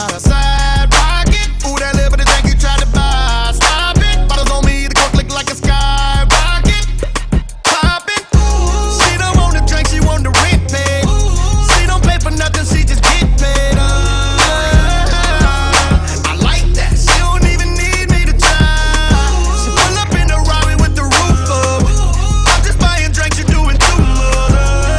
got a side pocket. Ooh, that little bit of drink you tried to buy. Stop it. Bottles on me, the coke look like a skyrocket. Pop it. She don't want the drink, she want the rent paid. She don't pay for nothing, she just get paid. I like that. She don't even need me to try. She pull up in the Rari with the roof up. I'm just buying drinks, you doing too much.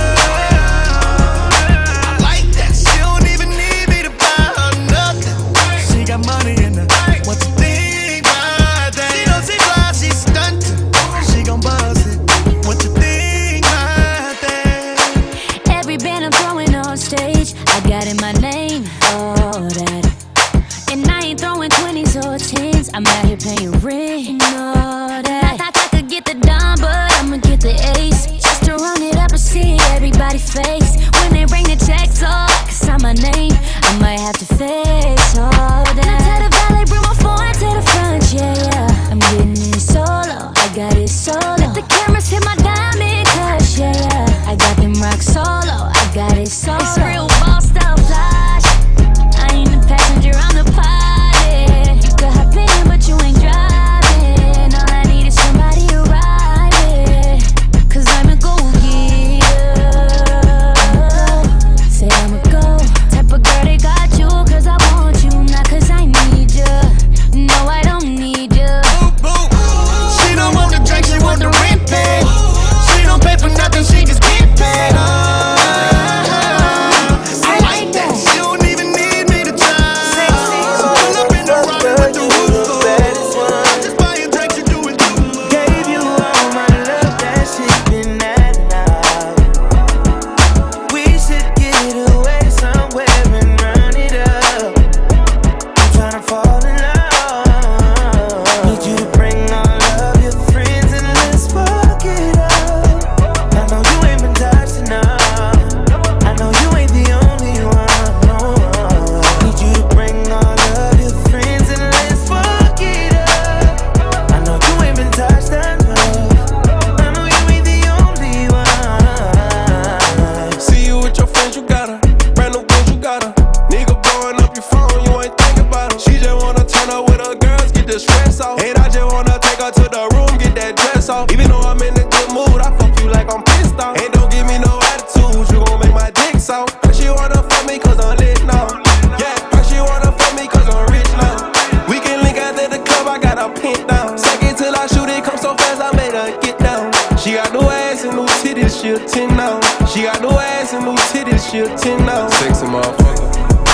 I like that. She don't even need me to buy her nothing. She got money in her. What you think about that? She don't see fly, she stuntin'. She gon' buzz it. What you think about that? Every band I'm throwing on stage, I got in my name, all that. And I ain't throwing 20s or 10s, I'm out here paying rent, all that. I could get the dime, but I'ma get the ace, just to run it up and see everybody face. When they bring the checks up, I can sign my name, I might have to face all that. Now tell the valet, bring my phone to the front, yeah, yeah. I'm getting it solo, I got it solo. Let the cameras hit my diamond cush, yeah, yeah. I got them rock solo, I got it solo. It's real ball style flash. I ain't the passenger, I'm the pilot. You could hop in, but you ain't driving. All I need is somebody to ride it. 'Cause I'm a go-getter. Say I'm a go type of girl, they got you 'cause I want you, not 'cause I need you. No, I don't need you. She don't want the drink, she want the rent paid. She don't pay for nothing, she just get paid. I like that. She don't even need me to try. Pull up in the Rari with the roof up. I'm just buying drinks, you doing too much. Gave you all my love, that shit been that now. We should get away somewhere and run it up. I'm tryna fall in love. Need you to bring all of your friends and let's fuck it up. I know you ain't been touched enough. I know you ain't the only one. No. Need you to bring all of your friends and let's fuck it up. I know you ain't been touched enough. I know you ain't the only one. See you with your friends, you got her. Brand new bitch, you got her. Nigga blowing up your phone, you ain't thinking about her. She just wanna turn up with her girls, get the stress off. And I just wanna take her to the room, get that dress off. Even though I'm in a good mood, I fuck you like I'm pissed off. And don't give me no attitude, you gon' make my dick soft. Her she wanna fuck me 'cause I'm lit now. Yeah, her she wanna fuck me 'cause I'm rich now. We can link after the club, I got a pin down. Second till I shoot it, come so fast, I made her get down. She got no ass and no titties, she a 10 now. She got no ass and no titties, she a 10 now. Sexy motherfucker.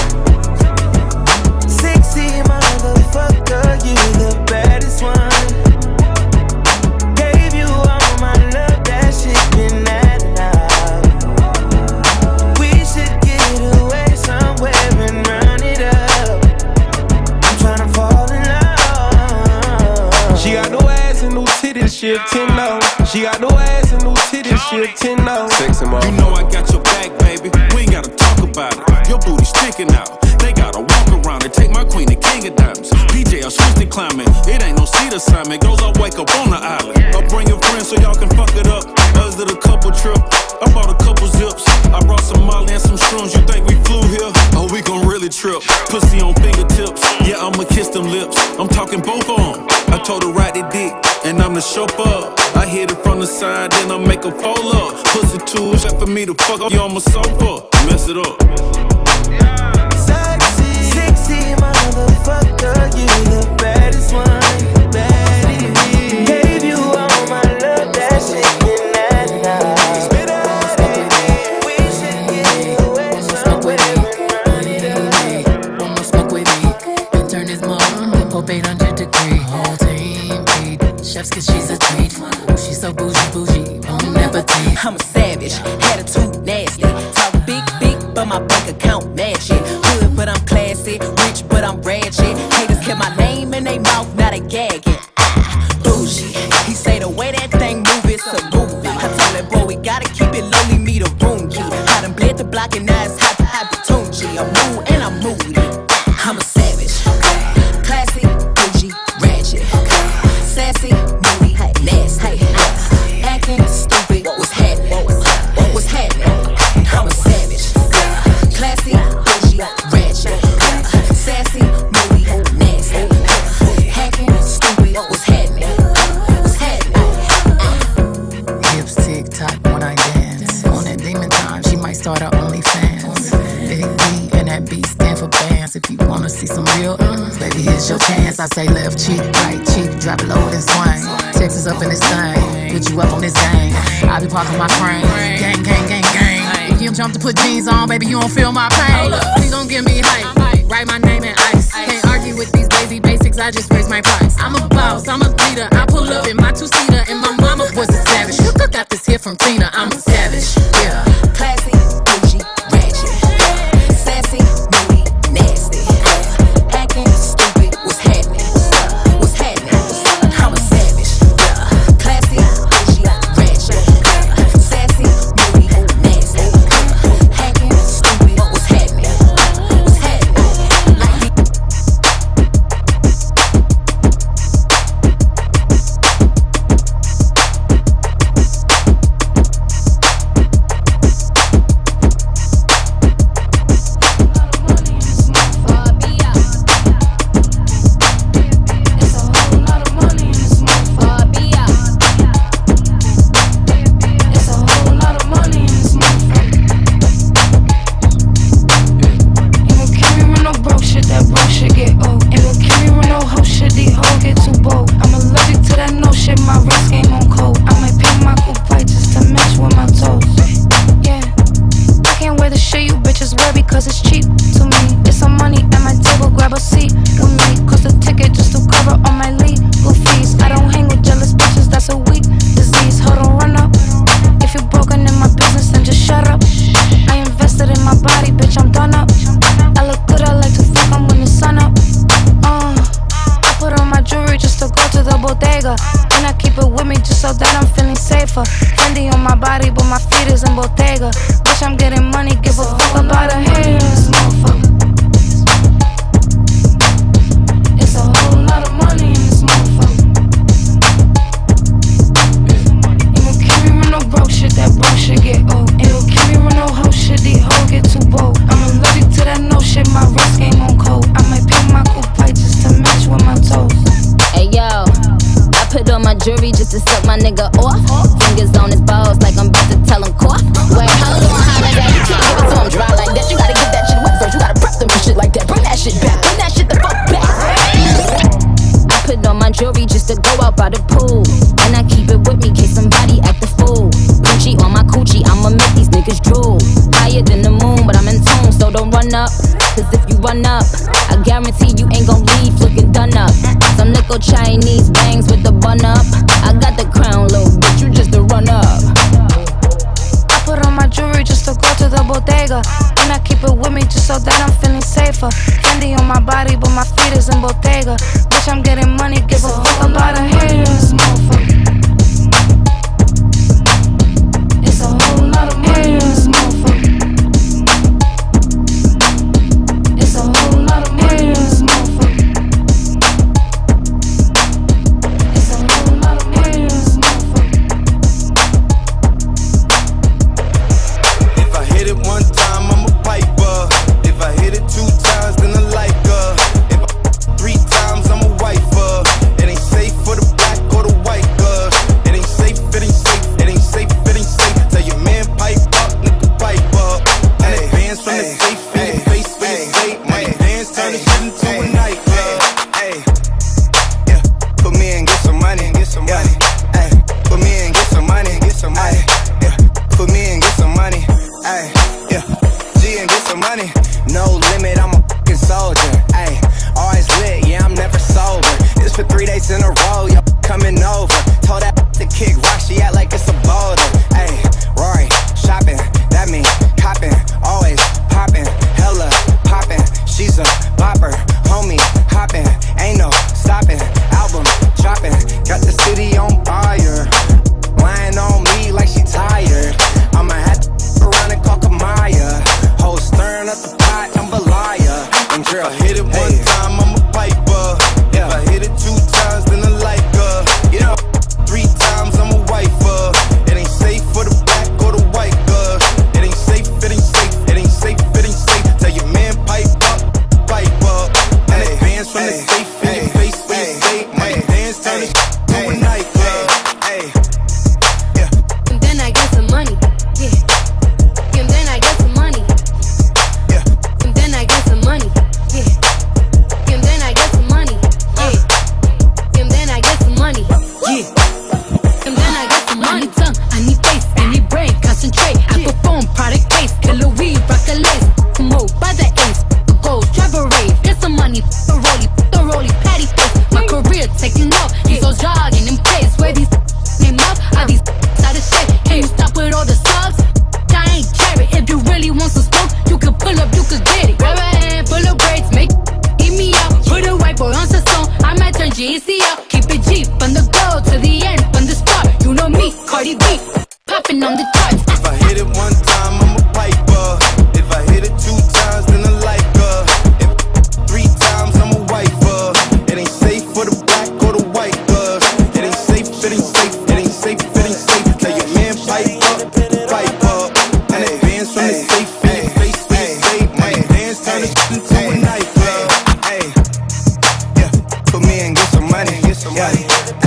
Sexy motherfucker, you the baddest one. Gave you all my love, that shit been that now. We should get away somewhere and run it up. I'm tryna fall in love. She got no ass and no titties, she a 10 now. She got no ass and no titties, she a 10 now. Sexy motherfucker. You know I got your back, baby. We ain't gotta talk about it. Your booty sticking out. They gotta walk around and take my queen to King of Diamonds. DJ, I'm switching climbing. It ain't no seat assignment. Goes up, wake up on the island. I'll bring your friends so y'all can fuck it up. Us did a couple trip. I bought a couple zips. I brought some Molly and some shrooms. You think we flew here? Oh, we gon' really trip. Pussy on fingertips. Yeah, I'ma kiss them lips. I'm talking both of 'em. I told her ride the dick, and I'm the chauffeur. I hit it from the side, then I make a fold up. Pussy too shit for me to fuck up you on my sofa. Mess it up. Sexy motherfucker, you the baddest one. Baddest. Gave you all my love, that shit been that now. We should get away somewhere and run it up. Wanna smoke with me? Then turn this mug up 800 degrees. Whole team eat chefs 'cause she's a treat. Ooh, she's so bougie, won't never teach. I'm a savage, attitude nasty. Talk big, but my bank account match it. Hood, but I'm classy. Rich, but I'm ratchet. Haters kept my name in they mouth, now they gagging. Bougie, he say the way that thing move, it's a movie. I told that boy we gotta keep it low, leave me the room key. I done bled the block and now it's hot to have the Tunchi. I'm mood and I'm moody. I'm a savage, classy, bougie, ratchet, sassy, moody, nasty, acting stupid. What's happening? What's happening? I'm a savage, classy, bougie, ratchet. wanna see some real baby, here's your chance. I say left cheek, right cheek, drop it low and swing. Texas up in this thing, put you up on this gang. I be parking my frame, gang, gang, gang, gang. If you jump to put jeans on, baby, you don't feel my pain. Please don't give me hype, write my name in ice. Can't argue with these lazy basics, I just raise my price. I'm a boss, I'm a leader, I pull up in my two-seater, and my mama was a savage. Look, got this here from Tina, I'm a savage, yeah. Classy, bougie, ratchet, sassy, moody, nasty, acting stupid. What's happening? What's happening? I'm a savage. Classy, bougie, ratchet, sassy, moody, nasty, acting stupid. What's happening? What's happening? Chinese bangs with the bun up. I got the crown, little bitch, you just a run up. I put on my jewelry just to go to the bodega, and I keep it with me just so that I'm feeling safer. Fendi on my body, but my feet is in Bottega. Bitch, I'm getting money, give a fuck about a haters, motherfucker. It's a whole lot of haters, motherfucker. It's a whole lot of haters, motherfucker. GCL, keep it G from the go to the end, from the start. You know me, Cardi B, popping on the charts. If I hit it one time, I'm a piper. If I hit it 2 times, then I like her. If 3 times, I'm a wifer. It ain't safe for the black or the white, cuz it ain't safe, it ain't safe, it ain't safe, it ain't safe. Tell your man pipe up, and advance from the safe in your face, my hands turn it into a knife. Yeah, put me and get some money, get some money.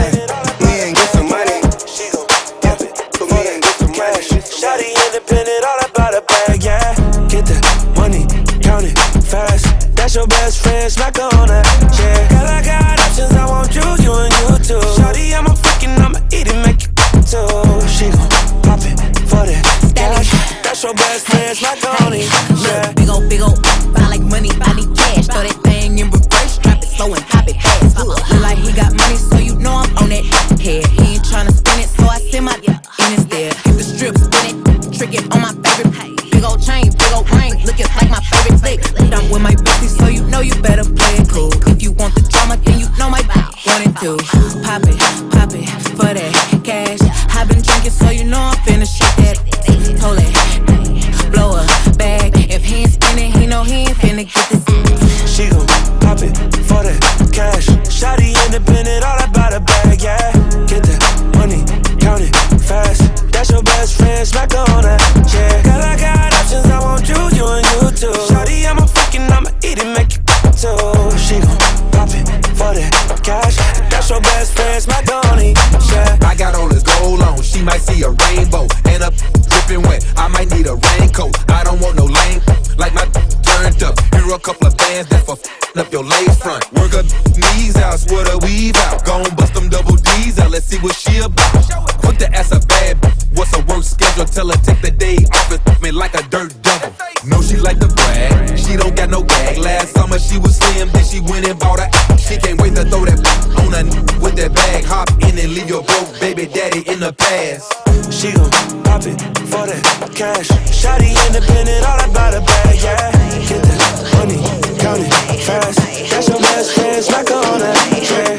Me and get some money. Yeah, put me and get some money. Shawty independent, all about a bag, yeah. Get the money, count it fast. That's your best friend, smack her on that, yeah. Girl, I got options, I want you and you too. Shawty, I'm a freaking, I'ma eat it, make it too. She gon' pop it for that cash. That's your best friend, smack her on it, yeah. Big ol', I like money, I need cash. Throw that thing in reverse, drop it slow and hop it fast. Look like he got money, so you know I'm on that head. He ain't tryna spin it, so I send my in his there. Hit the strip, spin it, trick it on my favorite pay. Big ol' chain, big ol' ring, looking like my favorite flick. I'm with my bestie, so you know you better play it cool. If you want the drama, then you know my bow. 1 and 2, pop it for that cash. I been drinking, so you know I'm finna shake that. Hold it, blow a bag. If he ain't spinning, he know he ain't finna get this. She gon' pop it for that cash. Shawty independent, all about a bag, yeah. Get that money, count it fast. That's your best friend, smack her on that, yeah. Girl, I got options, I want you and you too. Shawty, I'm a freaking, I'ma eat it, make it too. She gon' pop it for that cash. That's your best friend, smack her on it, yeah. I got all this gold on, she might see a rainbow. And up dripping wet, I might need a raincoat. I don't want no lame, like my turned up. Here are a couple of bands that for up your lace front. Work her knees out, sweat her weave out. Gon' bust them double D's out, let's see what she about. Put the ass a bad, what's her work schedule? Tell her take the day off and me like a dirt double. Know she like to brag, she don't got no gag. Last summer she was slim, then she went and bought her. She can't wait to throw that on her with that bag. Hop in and leave your broke baby daddy in the past. She gon' pop it for that cash. Shawty independent, all about a bag, yeah. Get that money, count it fast. That's your best friend, smack her on that, yeah.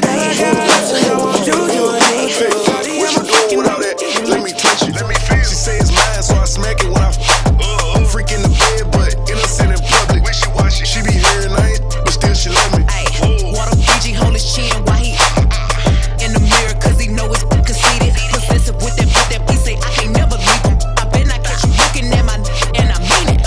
You and you too. What you doing without that? Let me touch it. Let me feel. She say it's mine, so I smack it when I freak in the bed, but innocent in public. When she watch it, she be hearing night, but still she love me. Water Fiji, hold his chin while he in the mirror, cause he know it's conceited. Possessive with that, he say I can't never leave him. I bet I catch you looking at my and I mean it.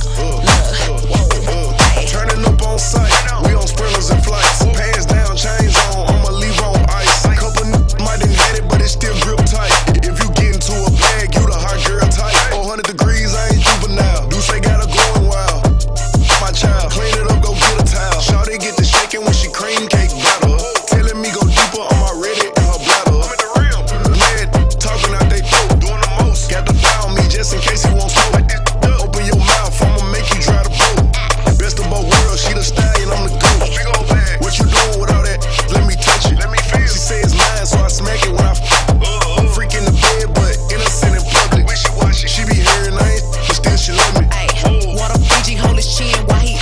Turning up on sight, we on sprinters and flights. Pants down, chains on, I'ma leave on ice. Couple might done had it, but it still grip tight. If you get into a bag, you the hot girl type. 400 degrees, I ain't juvenile. Do say got her going wild. My child, clean it up, go get a towel. Shawty get the shaking when she cream cake batter. Telling me go deeper, I'm already in her bladder. I'm in the rim, lead talking out they throat, doing the most. Got to down me just in case he won't smoke. Open your mouth, I'ma make you dry the boat. Best of both worlds, she the stallion, I'm the goat. What you doing with all that? Let me touch it. Let me feel. She say it's mine, so I smack it when I freak in the bed, but innocent in public. When she watch it, she be hearing night, but still she love me. Water Fiji, hold his chin while he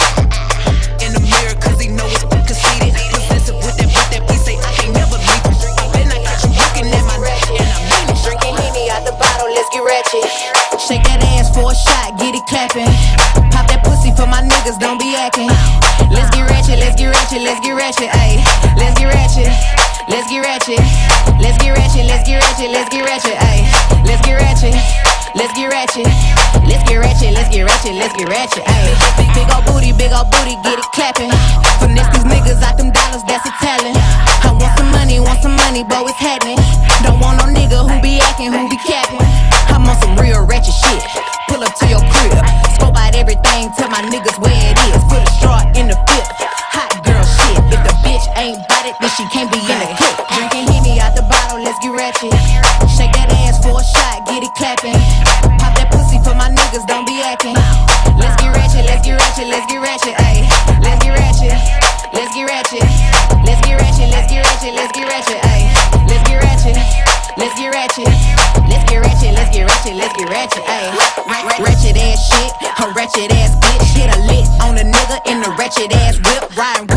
in the mirror, cause he know it's conceited. Possessive with that, he say I can't never leave him. I bet I catch you looking at my and I mean it. Drinking Henny out the bottle, let's get ratchet. Shake that ass for a shot, get it clapping. Pop that pussy for my niggas, don't be acting. Let's get ratchet, let's get ratchet, let's get ratchet, ayy. Let's get ratchet, let's get ratchet. Let's get ratchet, let's get ratchet, let's get ratchet, ayy. Let's get ratchet, let's get ratchet. Let's get ratchet, let's get ratchet, let's get ratchet, ayy. Big ol' booty, get it clapping. Finesse these niggas out them dollars, that's a talent. I want some money, but it's happening. Don't want no nigga who be acting, who be capping. I'm on some real ratchet shit. Pull up to your crib, scope out everything, tell my niggas where it is. Put a straw in the fifth, hot girl shit. If the bitch ain't bout it, then she can't be in the clip. Drinking Henny out the bottle, let's get ratchet. Shake that ass for a shot, get it clapping. Pop that pussy for my niggas, don't be acting. Let's get ratchet, let's get ratchet, let's get ratchet, ayy. Let's get ratchet, let's get ratchet. Let's get ratchet, let's get ratchet, let's get ratchet, ayy. Let's get ratchet, let's get ratchet. Let's get ratchet, let's get ratchet, let's get ratchet, ayy. Ratchet ass shit, a ratchet ass bitch. Hit a lick on a nigga in the ratchet ass whip. Riding with a street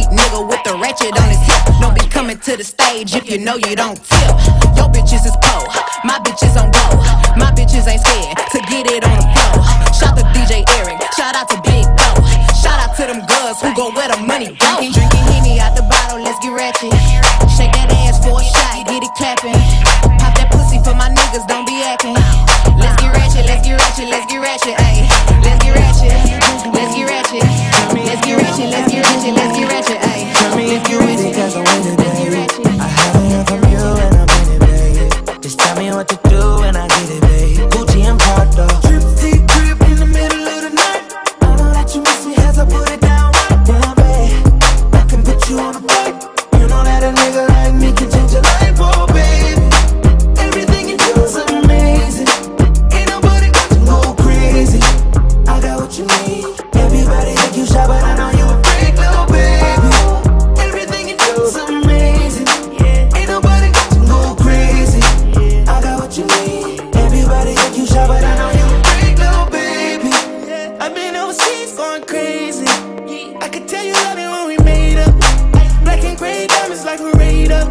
nigga with the ratchet on his hip. Don't be coming to the stage if you know you don't tip. Your bitches is po, my bitches on go. My bitches ain't scared to get it on the floor. Shout to DJ Eric, shout out to Big Bo. Shout out to them girls who go where the money go. Drinking Henny out the bottle, let's get ratchet. Shake that ass for a shot, get it clapping. Pop that pussy for my niggas, don't be acting. Let's get ratchet, let's get ratchet, let's get ratchet, ayy. Let's get ratchet, let's get ratchet. Let's get ratchet, let's get ratchet, let's get ratchet, ayy. Tell me if you ready, cause I'm with it, baby. I haven't heard from you and I'm in it, baby. Just tell me what to do and I get it, baby. Gucci and Prada. Trip T crib in the middle of the night. I don't let you miss me as I put it down right down, babe. I can put you on a flight. You know that a nigga like me can change your life, oh baby. Everything you do is amazing. Ain't nobody got to go crazy. I got what you need. Everybody think you shy, but I know you a freak, little baby. Everything you do is amazing. Ain't nobody got to go crazy. I got what you need. Everybody think you shy, but I know you a freak, little baby. I've been overseas going crazy. I could tell you love it when we made up. Black and gray diamonds like a radar.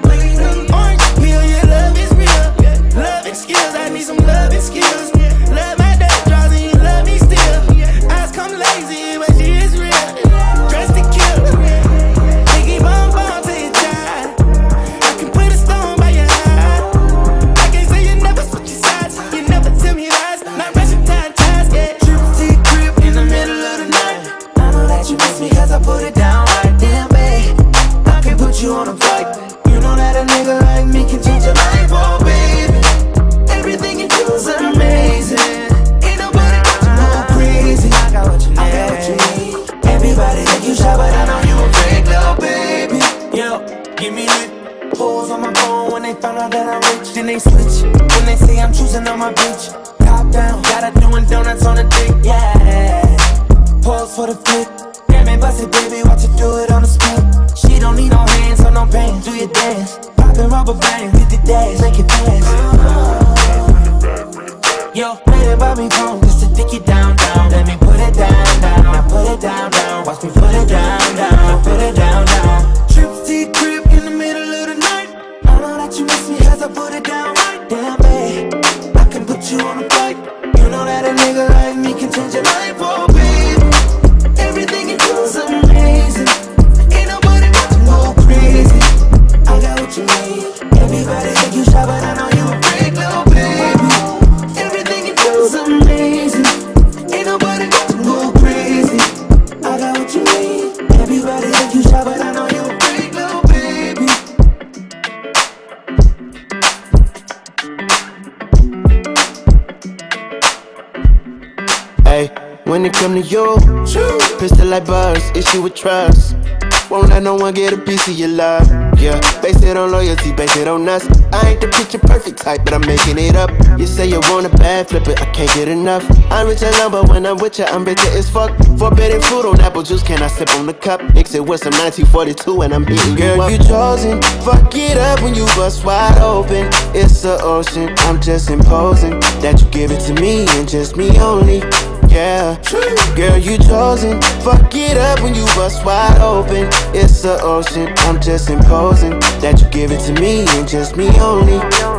Orange peel, yeah, love is real. Love and skills, I need some love and skills. Love my dirty draws and you love me still. Eyes come lazy, but she is real. Dressed to kill. Biggie bomb bomb till you die. I can put a stone by your eye. I can't say you never switch your sides. You never tell me lies. Not rushing time ties, yeah. Trip T crib in the middle of the night. I don't let you miss me cause I put it down right damn, babe. I can put you on a flight. You know that a nigga like me can change your life, oh baby. Everything you do is amazing. Ain't nobody got to go crazy. I got what you need. I got what you need. Everybody think you shy, but I know you a freak, little baby. Yo, give me lit. Hoes on my phone when they found out that I'm rich. Then they switch when they say I'm choosing on my bitch. Top down, got her doing donuts on the dick, yeah. Pause for the flick. Damn it, bust it, baby, watch you do it on the spin. She don't need no hands, so no pain. Do your dance, poppin' rubber bands, hit the dash, make it dance. Yo, waiting by me phone just to dick it down, down. Let me put it down, down. Now put it down, down. Watch me put it down, down. Now put it down, down. Trip T crib in the middle of the night. I don't let you miss me as I put it down right damn, babe. I can put you on a flight. You know that a nigga like me can change your life, oh baby. Everything you do is amazing. Ain't nobody got to go crazy. I got what you need. Everybody think you shy, but I know you a freak, little baby. Everything you do is amazing. Ain't nobody got to go crazy. I got what you need. Everybody think you shy, but I know you a freak, little baby. Hey, when it come to you, pistol like buzz, issue with trust. Won't let no one get a piece of your love. Yeah, base it on loyalty, base it on us. I ain't the picture perfect type, but I'm making it up. You say you want a bad, flip it, I can't get enough. I'm rich alone, but when I'm with you, I'm bitter as fuck. Forbidden fruit on apple juice, can I sip on the cup? Mix it with some 1942 and I'm hitting you up. Girl, you chosen, fuck it up when you bust wide open. It's the ocean, I'm just imposing that you give it to me and just me only. Yeah, girl, you chosen. Fuck it up when you bust wide open. It's the ocean. I'm just imposing that you give it to me and just me only.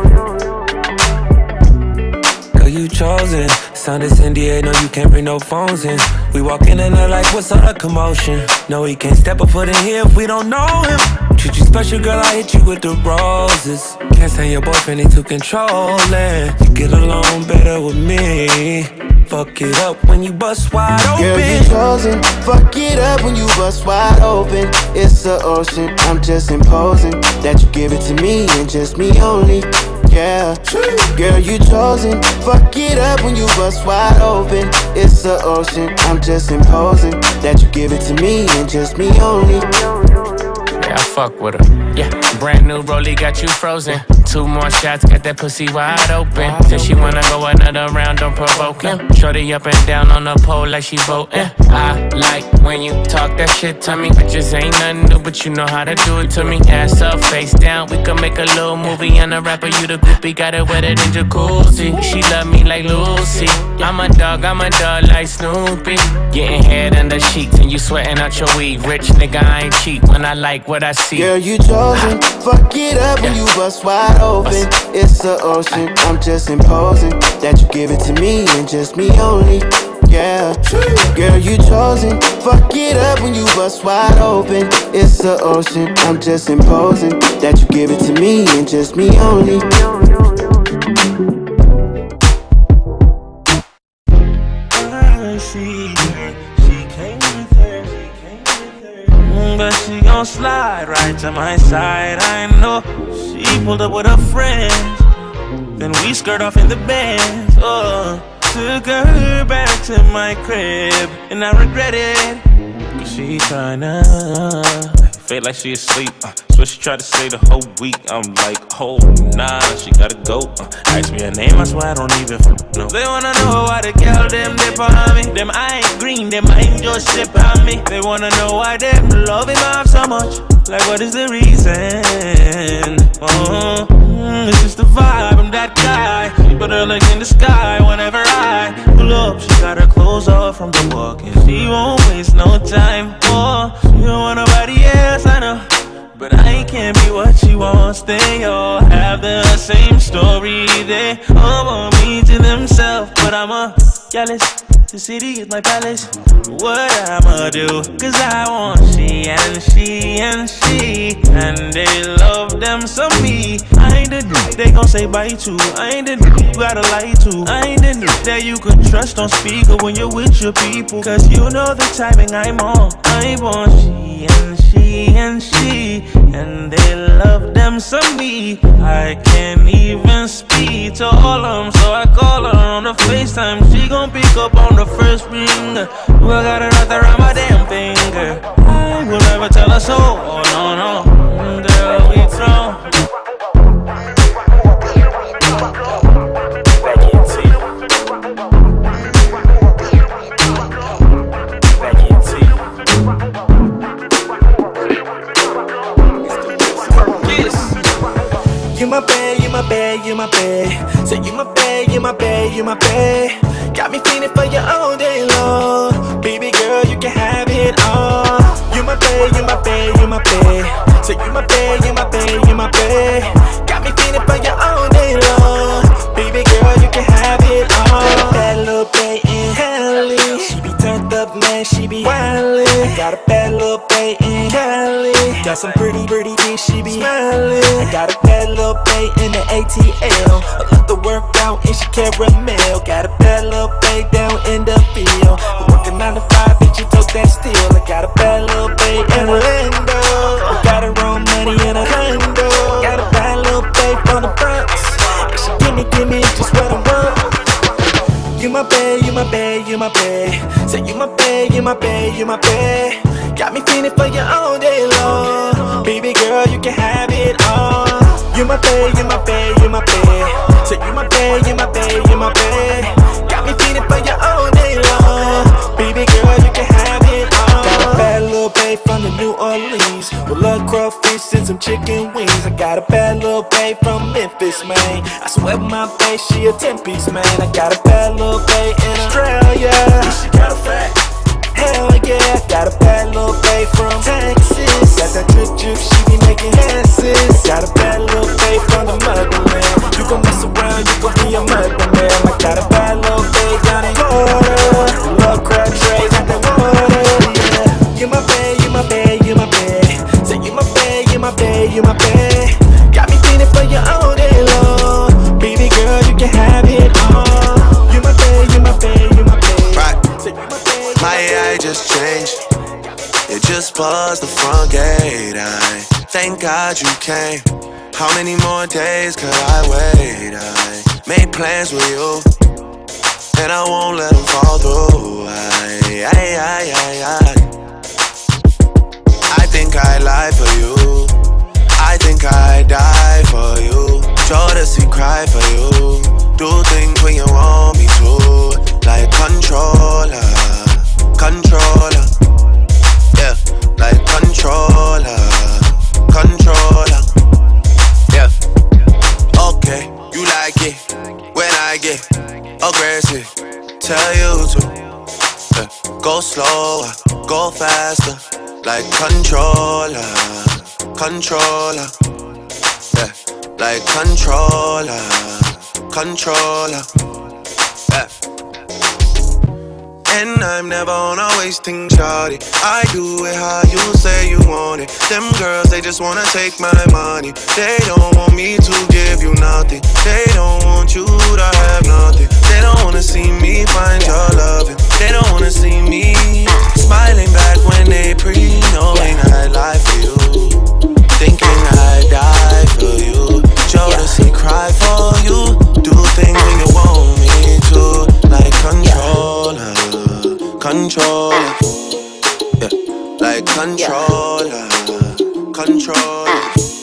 Girl, you chosen. Sound is NDA, no, you can't bring no phones in. We walk in and they're like, what's all the commotion? No, he can't step a foot in here if we don't know him. Treat you special, girl, I hit you with the roses. Can't stand your boyfriend, he too controlling. You get along better with me. Fuck it up when you bust wide open. Girl, you chosen. Fuck it up when you bust wide open. It's the ocean. I'm just imposing that you give it to me and just me only. Yeah, girl, you chosen. Fuck it up when you bust wide open. It's the ocean. I'm just imposing that you give it to me and just me only. Yeah, I fuck with her. Yeah, brand new rollie got you frozen. 2 more shots, got that pussy wide open. Said she wanna go another round, don't provoke him. Shorty up and down on the pole like she voting. I like when you talk that shit to me. Bitches ain't nothing new, but you know how to do it to me. Ass up, face down, we could make a little movie. And a rapper, you the groupie, got it wetter than jacuzzi. She love me like Lucy. I'm a dog like Snoopy. Getting head under sheets and you sweating out your weed. Rich nigga, I ain't cheap when I like what I see. Girl, you chosen. Fuck it up when you bust wide open. It's the ocean. I'm just imposing that you give it to me and just me only. Yeah, girl, you chosen. Fuck it up when you bust wide open. It's the ocean. I'm just imposing that you give it to me and just me only. She came with her, but she gon' slide right to my side. I know she pulled up with her friends, then we skirt off in the Benz. Oh, took her back to my crib, and I regret it, 'cause she tryna feel like she asleep. So she tried to say the whole week. I'm like, oh nah, she gotta go. Ask me her name, I swear I don't even know. They wanna know why the girl them dip on me. Them I ain't green, them I ain't just sip on me. They wanna know why them love him off so much. Like what is the reason? Oh, it's just the vibe, I'm that guy. She put her legs in the sky whenever I pull up. She got her clothes off from the walking. She won't waste no time. Oh, she don't want nobody else, I know. But I can't be what she wants. They all have the same story. They all want me to themselves, but I'm a jealous. The city is my palace. What I'ma do? 'Cause I want she and she and she, and they love them some me. I ain't the dude they gon' say bye to. I ain't the dude you gotta lie to. I ain't the dude that you can trust on speaker when you're with your people. 'Cause you know the timing I'm on. I want she and she and she, and they love them some me. I can't even speak to all of them, so I call her on the FaceTime. She gon' pick up on the first ring. Well, I got her wrapped around my damn finger. I will never tell her so. Oh no, no, girl, we throw. You my bae, you my bae, you my bae. Say you my bae, you my bae, you my bae. Got me feeling for you all day long. Baby girl, you can have it all. You my bae, you my bae, you my bae. Say you my bae, you my bae, you my bae. Got me feeling for you all day long. Baby girl, you can have it all. That little bae in Cali, she be turned up, man, she be wildin'. Got a bad little bae in Cali, got some pretty bitch, she be smiling. I got a bad little bae in the ATL. I love to work out and she caramel. Got a bad little bae down in the field. Working 9 to 5, bitch, you took that steel. I got a bad little bae in Orlando. Got her own money in a condo. Got a bad little bae from the Bronx, and she give me just what I want. You my bae, you my bae, you my bae. Say you my bae, you my bae, you my bae. Got me feeling for you all day long. Baby girl, you can have it all. You my bae, you my bae, you my bae. Say you my bae, you my bae, you my bae. Got me feeling for you all day long. Baby girl, you can have it all. Got a bad little bae from the New Orleans, with love crawfish and some chicken wings. I got a bad little bae from Memphis, man. I swear my bae, she a 10-piece, man. I got a bad little bae in Australia, she got a fat. Hell yeah, got a bad little bae from Texas. Got that drip, she be making dances. Got a bad little bae from the motherland. You gon' mess around, you gon' be a mother man. I got a bad little bae down in Florida. Love crab trays at the water, yeah. You my bae, you my bae, you my bae. Say you my bae, you my bae, you my bae. Got me feeling for you all day long. Baby girl, you can have it all. You my bae, you my bae, you my bae. Right. Say you my bae. My AI just changed. It just buzzed the front gate. I thank God you came. How many more days could I wait? I made plans with you, and I won't let them fall through. I think I lie for you. I think I die for you. Jodeci cry for you. Do things when you want me to, like controller. go faster, like controller, controller, yeah, like controller, controller, yeah. And I'm never on a wasting shawty. I do it how you say you want it. Them girls, they just wanna take my money. They don't want me to give you nothing. They don't want you to have nothing. They don't wanna see me find your loving. They don't wanna see me smiling back when they knowing I'd lie for you, thinking I'd die for you. Jodeci cry for you. Do things when you want me to, like controller, controller, yeah, like controller, controller,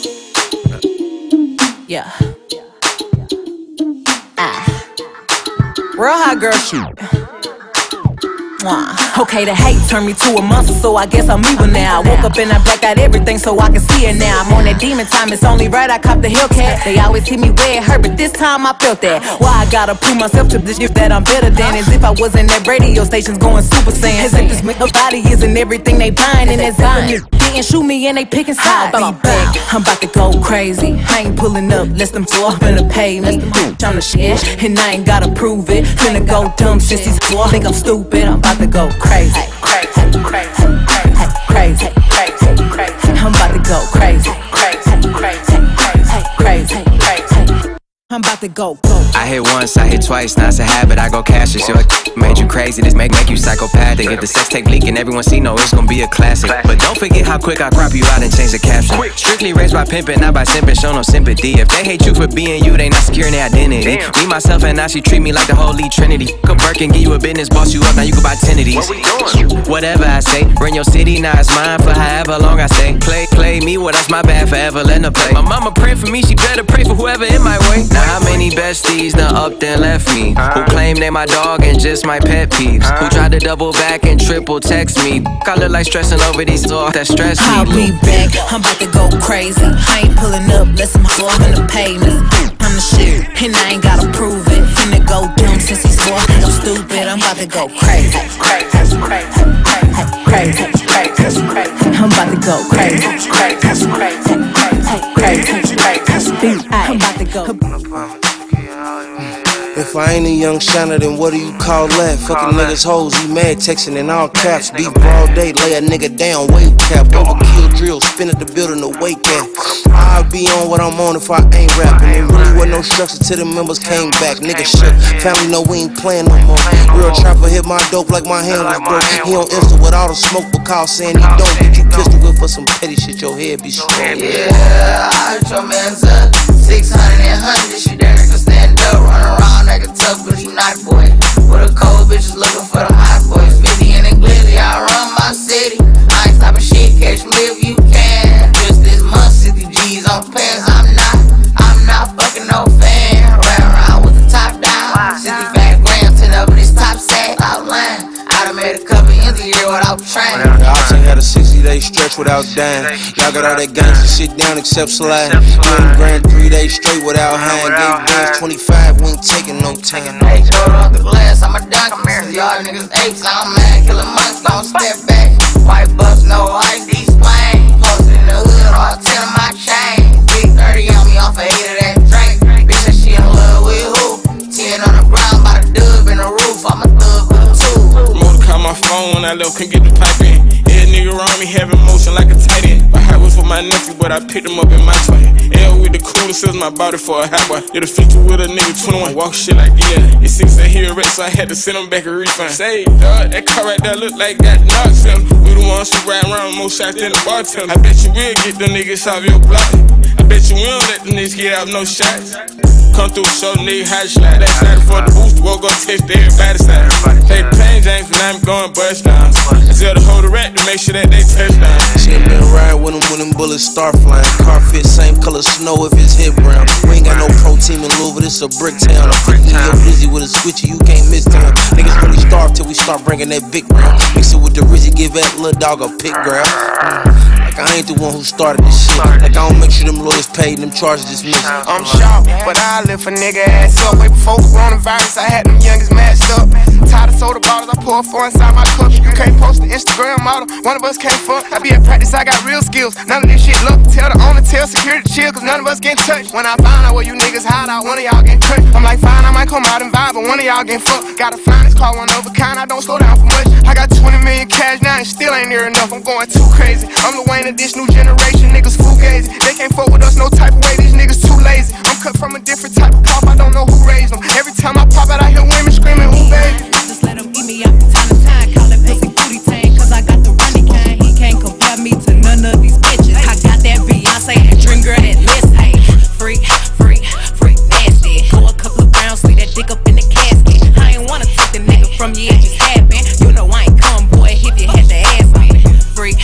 yeah. Real hot girl shit. Okay, the hate turned me to a monster, so I guess I'm evil now. I woke up and I blacked out everything so I can see it now. I'm on that demon time, it's only right I cop the Hellcat. They always hit me where it hurt, but this time I felt that. Why I gotta prove myself to this shit that I'm better than? As if I was in that radio stations going super saiyan. As if this nobody isn't everything they buying, and as if didn't shoot me and they picking sides. I'll be back, I'm about to go crazy. I ain't pulling up, less than 4 finna pay me. I'm the shit, and I ain't gotta prove it. Finna go dumb since these 4 think I'm stupid. I'm about to go crazy, crazy, crazy, crazy, crazy, crazy. I'm about to go crazy, crazy, crazy, crazy, crazy. I'm about to go. I hit once, I hit twice, now it's a habit. I go cash it. Your made you crazy, this make you psychopathic. If the sex tape leaking, everyone see no, it's gonna be a classic. But don't forget how quick I crop you out and change the caption. Strictly raised by pimping, not by simping, show no sympathy. If they hate you for being you, they not securing their identity. Me, myself, and now she treat me like the Holy Trinity. Come Birkin, give you a business, boss you up, now you can buy 10 of these. Whatever I say, run your city, now it's mine for however long I stay. Play me, well that's my bad, forever letting her play. My mama pray for me, she better pray for whoever in my way. Now how many besties done up and left me? Who claim they my dog and just my pet peeves? Who tried to double back and triple text me? I look like stressing over these thoughts that stress me. I'll be back, I'm about to go crazy. I ain't pulling up, less I'm gonna pay me. I'm the shit, and I ain't gotta prove it. Finna go dumb since he's 4 think I'm stupid. I'm about to go crazy, crazy, crazy, crazy, crazy, crazy. I'm about to go crazy, crazy, crazy, crazy, crazy. I'm about to go. If I ain't a young shiner, then what do you call that? Fucking niggas hoes, he mad, texting in all caps. Be broad day, lay a nigga down, weight cap. Overkill drill, spin at the building, the weight cap. I'll be on what I'm on if I ain't rapping. There really wasn't no structure till the members came back. Niggas shook, family know we ain't playing no more. Real trapper hit my dope like my hand was broke. He on Insta with all the smoke, but call saying he don't. Get you pistol whip for some petty shit, your head be strong. Yeah, I heard your man's up 600 and 100, she there can stand up, run around like a tough, but he not boy. With a cold bitches looking for the hot boys. 50 in the glizzy, I run my city. I ain't stopping shit, catch me if you can. Just this month, 60 G's on pants. I'm not fucking no fan. Ran around with the top down. 65 grams, 10 up in this top sack. Outline, I done made a couple ends a year without training. I just had a 60-day stretch without dying. Y'all got all that gangsta shit down except slide. Grand 3 days straight without hang. Gave bands 25, we ain't taking no time. Hey, throw off the glass, I'm a dunk. Y'all niggas apes, I'm mad. Killer months, don't step back. White bucks, no ID splang. Posted in the hood, all 10 of my chain. Big 30 on me off of 8 of that drink. Bitch, that she in love with who? 10 on the ground, by the dub in the roof. I'm a thug with a tool. Remote call my phone when I left, couldn't get the pipe in. Every nigga around me having motion like a tight end. My hat was for my nephew, but I picked him up in my toy. L with the coolest, sells my body for a hot boy. Did a feature with a nigga 21, walk shit like yeah. It's 6 that he a wreck, so I had to send him back a refund. Say, dog, that car right there look like that knocks him. We the ones who ride around more shots than the bartender. I bet you will get them niggas off your block. I bet you will let them niggas get out no shots. Come through, show nigga how to slide. That side for the boost, we'll go test everybody's side. Play plain James when I'm going bust down. I tell the whole rack to make sure that they touch down. She been riding with them when them bullets start flying. Car fit same color snow if it's hit brown. We ain't got no pro team in Louisville, this a brick town. I'm putting you busy with a switchy, you can't miss town. Niggas really starve till we start bringing that big round. Mix it with the Rizzy, give that little dog a pick ground. Like I ain't the one who started this shit. Like I don't make sure them lawyers paid and them charges dismissed. I'm sharp, but I lift a nigga ass up. Way before coronavirus, I had them youngest matched up. Tired of soda bottles, I pour 4 inside my cup. You can't post the Instagram model, one of us can't fuck. I be at practice, I got real skills. None of this shit look. Tell the owner, tell security chill, cause none of us get touched. When I find out where you niggas hide out, one of y'all get cut. I'm like, fine, I might come out and vibe, but one of y'all get fucked. Gotta find this car, one of a kind, I don't slow down for much. I got 20 million cash now and still ain't near enough. I'm going too crazy. I'm the Wayne of this new generation, niggas fugazi. They can't fuck with us no type of way, these niggas too lazy. I'm cut from a different type of pop, I don't know who raised them. Every time I pop out, I hear women screaming, who baby? Just let him eat me up from time to time. Call it pussy booty tang, cause I got the running kind. He can't compare me to none of these bitches. I got that Beyonce and dream girl that list. Hey, freak, nasty. Go a couple of rounds, leave that dick up in the casket. I ain't wanna take the nigga from you, it just happened. You know I ain't come, boy, if you had to ask me. Freak,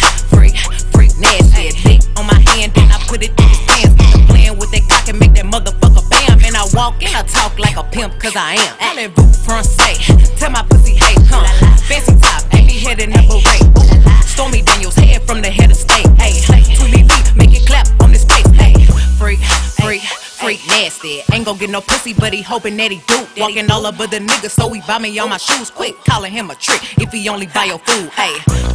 nasty. Dick on my hand, then I put it in his pants. I'm playing with that cock and make that motherfucker bam. And I walk and I talk like a pimp, cause I am. I live Francais, tell my pussy, hey, come. Fancy top, baby head and never rate. Stormy Daniels, head from the head of state. Hey, Tweety Lee, make it clap on this face. Hey, freak, nasty. Ain't gon' get no pussy, but he hoping that he do. Walking all over the niggas, so he buy me all my shoes quick. Calling him a trick if he only buy your food. Hey,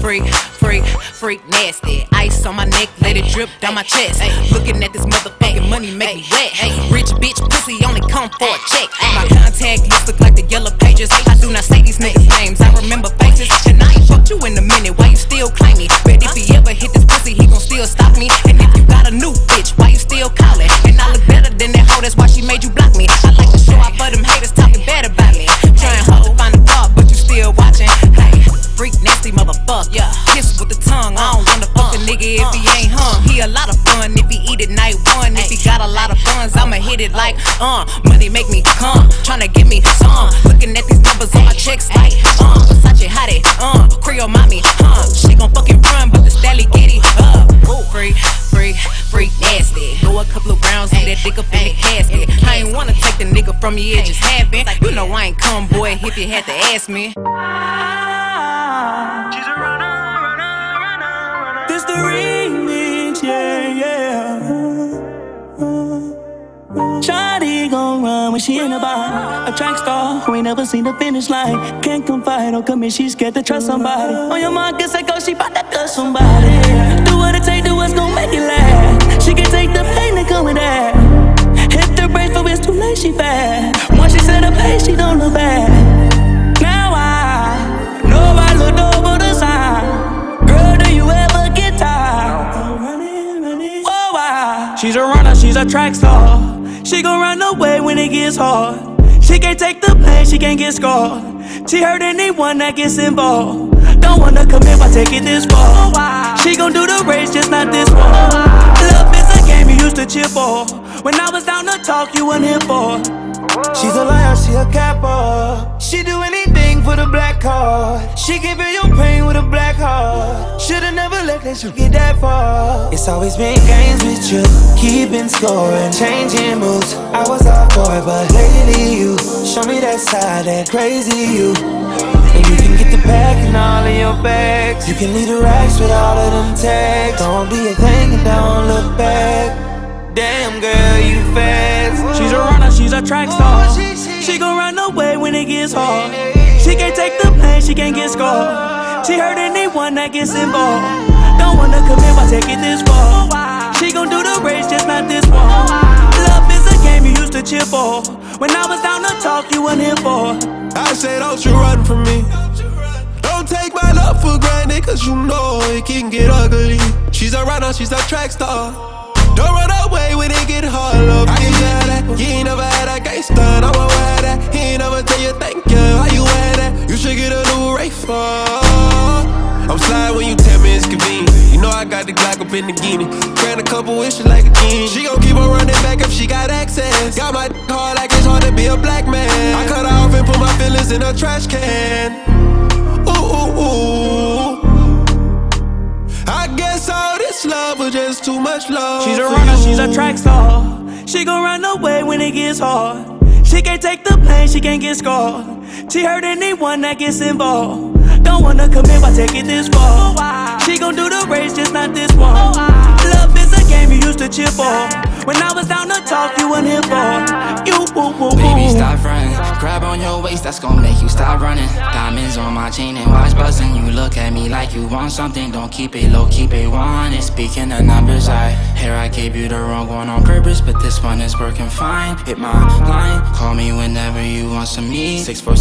freak, nasty. Ice on my neck, let it drip down my chest. Looking at this motherfucking money make me wet. Rich bitch pussy only come for a check. My contact list look like the yellow pages. I do not say these niggas' names, I remember faces. And I ain't fucked you in a minute, why you still claim me? But if he ever hit this pussy, he gon' still stop me. And if you got a new bitch, why you still calling? And I look better than that hoe, that's why she made you block me. I like to show out for them haters talking bad about me. Trying hard to find a flaw, but you still watching. Hey, freak nasty motherfucker. Yeah, kiss with the tongue. I don't wanna fuck a nigga if he ain't hung. He a lot of fun if he eat it night one. If he got a lot of funds, I'ma hit it like money make me come. Tryna give me some. Looking at these numbers on my checks like Versace hottie, Creole mommy, she gon' fucking run, but the stally get it up. Freak nasty. Go a couple of rounds, leave that dick up in the casket. I ain't wanna take the nigga from you, it just happened. You know I ain't come, boy, if you had to ask me. She's a runner. This the remix, yeah. Shawty gon' run when she in the bar. A track star who ain't never seen the finish line. Can't confide, don't commit, she scared to trust somebody. On your mark, guess I go, she bout to cut somebody. Do what it take, do what's gon' make it last. She can take the pain that come with that. Hit the brakes, but it's too late, she bad. Once she set her pace, she don't look back. Now I know I looked over the side. Girl, do you ever get tired? Whoa, why? She's a runner, she's a track star. She gon' run away when it gets hard. She can't take the pain, she can't get scarred. She hurt anyone that gets involved. Don't wanna commit, why take it this far? She gon' do the race, just not this one. Love is a game you used to cheer for. When I was down to talk, you weren't here for. She's a liar, she a capper. She do anything for the black card. She give you your pain with a black heart. Shoulda never let that shit get that far. It's always been games with you, keeping score and changing moves. I was a boy, but lately you show me that side, that crazy you. And you can get the pack and all in your bags. You can leave the racks with all of them tags. Don't be a thing and don't look back. Damn girl, you fast. She's a runner, she's a track star. She gon' run away when it gets hard. She can't take the pain, she can't get scarred. She hurt anyone that gets involved. Don't wanna commit, why take it this far? She gon' do the race, just not this one. Love is a game you used to cheer for. When I was down to talk, you weren't here for. I say don't you run from me. Don't take my love for granted, cause you know it can get ugly. She's a runner, she's a track star. Don't run away when it get hard, love. I can tell that you ain't never had a gangster, I'ma wear that. He ain't never tell you thank you, how you wear that? You should get a new Ray for. I'm sliding when you tell me it's convenient. You know I got the Glock up in the guinea. Grant a couple wishes like a genie. She gon' keep on running back if she got access. Got my hard like it's hard to be a black man. I cut her off and put my feelings in a trash can. Ooh. I guess all this love was just too much love. She's a runner, she's a track star. She gon' run away when it gets hard. She can't take the pain, she can't get scarred. She hurt anyone that gets involved. Don't wanna commit, why take it this far? She gon' do the race, just not this one. Love is a game you used to cheer for. When I was down to talk, you weren't here for. You Baby, stop running. Grab on your waist, that's gon' make you stop running. Diamonds on my chain and watch buzzing. You look at me like you want something. Don't keep it low, keep it wanted. Speaking of numbers, here I gave you the wrong one on purpose, but this one is working fine. Hit my line, call me whenever you want some me.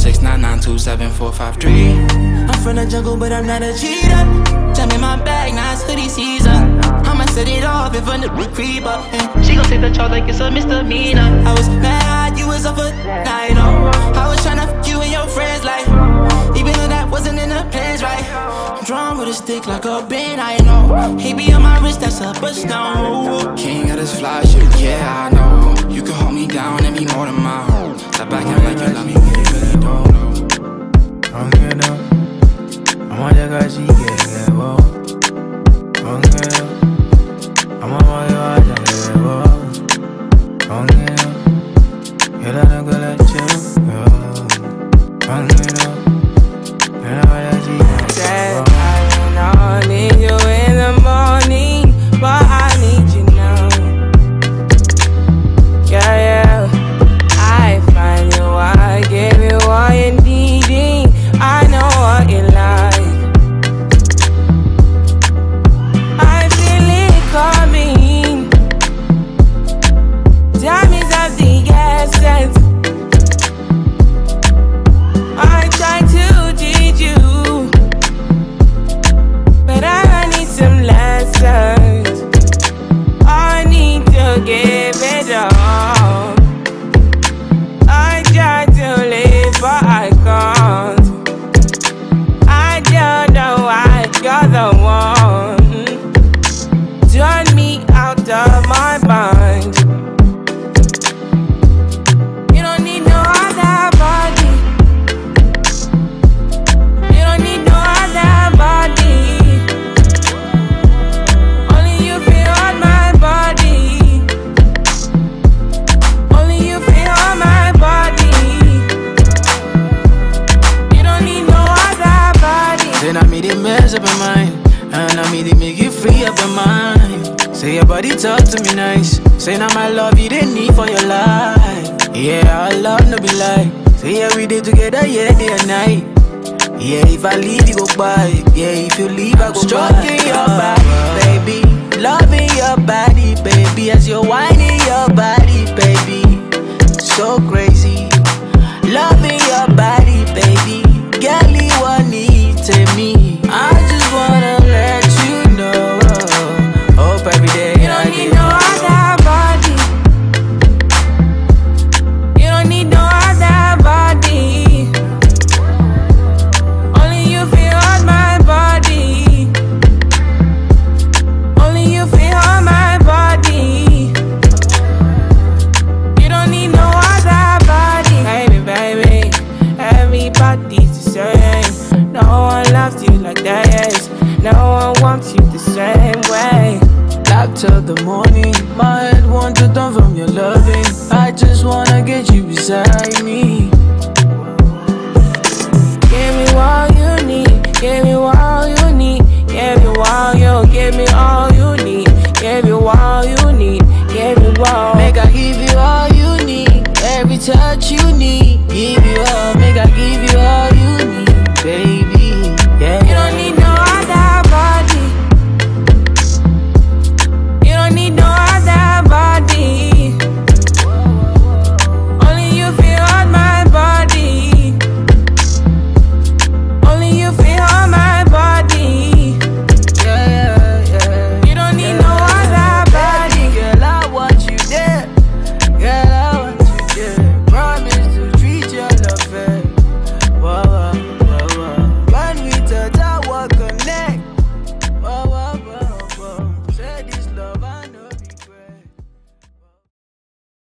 646-992-7453. I'm from the jungle, but I'm not a cheater. Jump in my bag, now it's hoodie season. I'ma set it off if a nigga creep up. And she gon' take the charge like it's a misdemeanor. I was mad, you was up for night, oh. I was tryna fuck you and your friends, like, even though that wasn't in the plans, right? I'm drawn with a stick like a band, I know. He be on my wrist, that's a bust down. King of this fly shit, yeah, I know. You can hold me down and be more than my home. Stop acting like you love me when you really don't know. I'm on the guy, she get it, whoa. I'm on my yard, I get it, whoa. You let her go let you go. Said I don't need you in the morning, but I need you now. Yeah, yeah. I find you, I give you all you're needing. I know what you like. I feel it coming. Time is of the essence. I try to teach you, but I need some lessons. I need to give it all. I try to live, but I can't. I don't know why you're the one. Turn me out of my mind. You don't need no other body. You don't need no other body. Only you feel on my body. Only you feel on my body. You don't need no other body. Then I made it mess up in mine, and I made it make you free up in mine. Say your body talk to me nice. Say now my love you didn't need for your life. Yeah, our love no be like. Say yeah we did together, yeah, day and night. Yeah, if I leave you go by. Yeah, if you leave I go stroking by. Your body, baby. Loving your body, baby. As you're whining your body, baby. So crazy. Loving your body, baby. Girl, you want need to me. I just wanna let you know. Hope every day You don't need no other body. You don't need no other body. Only you feel on my body. Only you feel on my body. You don't need no other body. Baby, baby, everybody's the same. No one loves you like that. No one wants you the same way. Love till the morning.